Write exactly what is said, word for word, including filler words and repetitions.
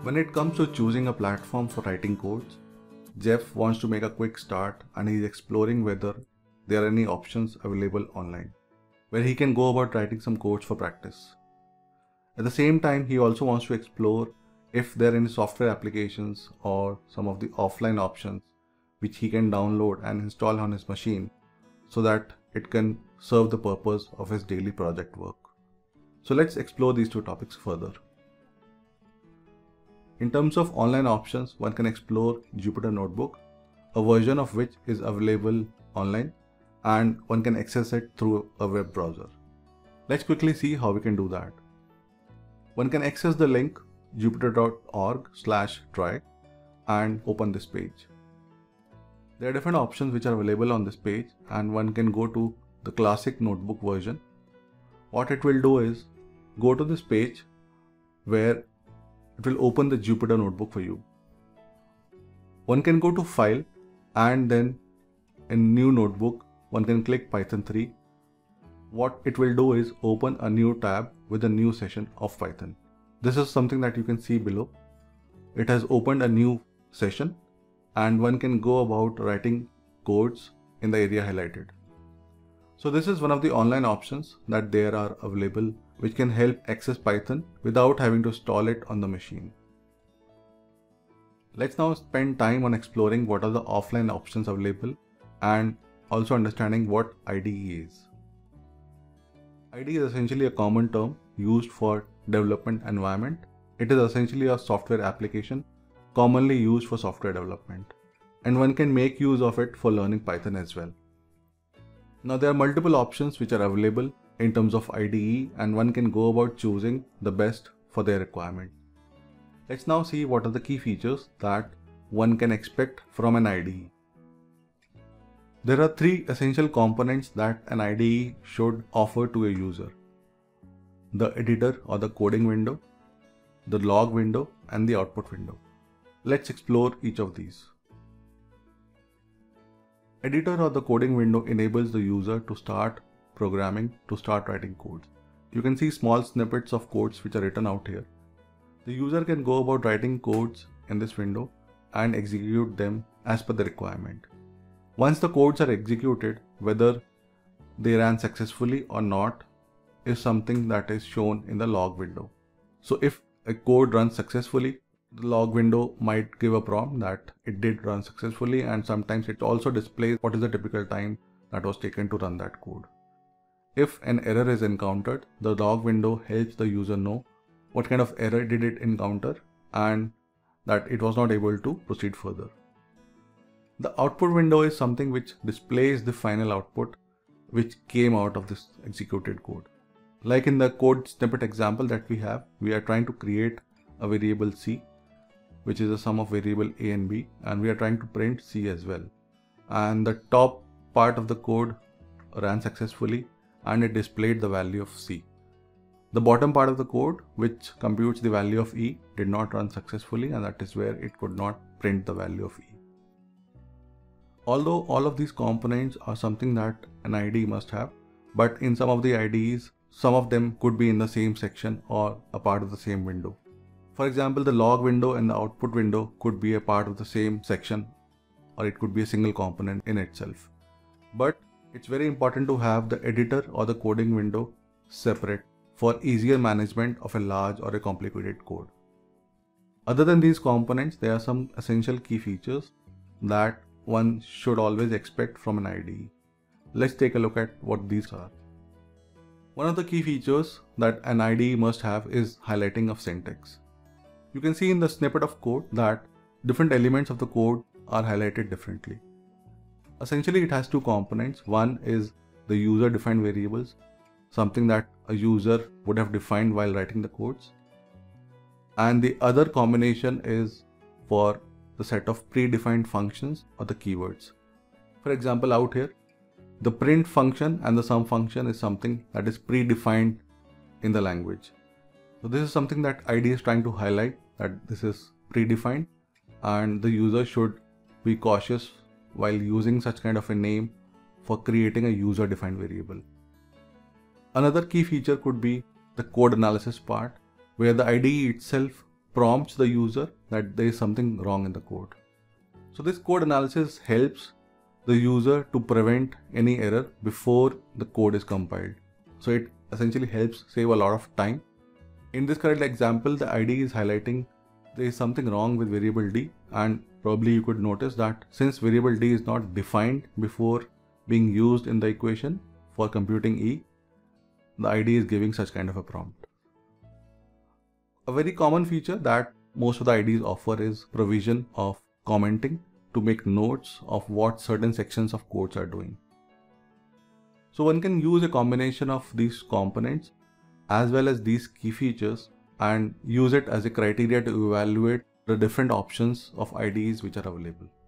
When it comes to choosing a platform for writing codes, Jeff wants to make a quick start and he's exploring whether there are any options available online where he can go about writing some codes for practice. At the same time, he also wants to explore if there are any software applications or some of the offline options which he can download and install on his machine so that it can serve the purpose of his daily project work. So let's explore these two topics further. In terms of online options, one can explore Jupyter Notebook, a version of which is available online and one can access it through a web browser. Let's quickly see how we can do that. One can access the link jupyter dot org slash try and open this page. There are different options which are available on this page and one can go to the classic notebook version. What it will do is go to this page where it will open the Jupyter Notebook for you. One can go to File and then in New Notebook, one can click Python three. What it will do is open a new tab with a new session of Python. This is something that you can see below. It has opened a new session and one can go about writing codes in the area highlighted. So this is one of the online options that there are available which can help access Python without having to install it on the machine. Let's now spend time on exploring what are the offline options available and also understanding what I D E is. I D E is essentially a common term used for development environment. It is essentially a software application commonly used for software development, and one can make use of it for learning Python as well. Now there are multiple options which are available in terms of I D E and one can go about choosing the best for their requirement. Let's now see what are the key features that one can expect from an I D E. There are three essential components that an I D E should offer to a user: the editor or the coding window, the log window, and the output window. Let's explore each of these. Editor or the coding window enables the user to start programming, to start writing codes. You can see small snippets of codes which are written out here. The user can go about writing codes in this window and execute them as per the requirement. Once the codes are executed, whether they ran successfully or not is something that is shown in the log window. So if a code runs successfully, the log window might give a prompt that it did run successfully, and sometimes it also displays what is the typical time that was taken to run that code. If an error is encountered, the log window helps the user know what kind of error did it encounter and that it was not able to proceed further. The output window is something which displays the final output which came out of this executed code. Like in the code snippet example that we have, we are trying to create a variable C, which is a sum of variable A and B, and we are trying to print C as well. And the top part of the code ran successfully and it displayed the value of C. The bottom part of the code, which computes the value of E, did not run successfully, and that is where it could not print the value of E. Although all of these components are something that an I D E must have, but in some of the I D Es, some of them could be in the same section or a part of the same window. For example, the log window and the output window could be a part of the same section, or it could be a single component in itself. But it's very important to have the editor or the coding window separate for easier management of a large or a complicated code. Other than these components, there are some essential key features that one should always expect from an I D E. Let's take a look at what these are. One of the key features that an I D E must have is highlighting of syntax. You can see in the snippet of code that different elements of the code are highlighted differently. Essentially, it has two components. One is the user-defined variables, something that a user would have defined while writing the codes. And the other combination is for the set of predefined functions or the keywords. For example, out here, the print function and the sum function is something that is predefined in the language. So this is something that I D E is trying to highlight, that this is predefined and the user should be cautious while using such kind of a name for creating a user defined variable. Another key feature could be the code analysis part, where the I D E itself prompts the user that there is something wrong in the code. So this code analysis helps the user to prevent any error before the code is compiled. So it essentially helps save a lot of time. In this current example, the I D E is highlighting there is something wrong with variable D, and probably you could notice that since variable D is not defined before being used in the equation for computing E, the I D E is giving such kind of a prompt. A very common feature that most of the I D Es offer is provision of commenting to make notes of what certain sections of codes are doing. So one can use a combination of these components as well as these key features and use it as a criteria to evaluate the different options of I D Es which are available.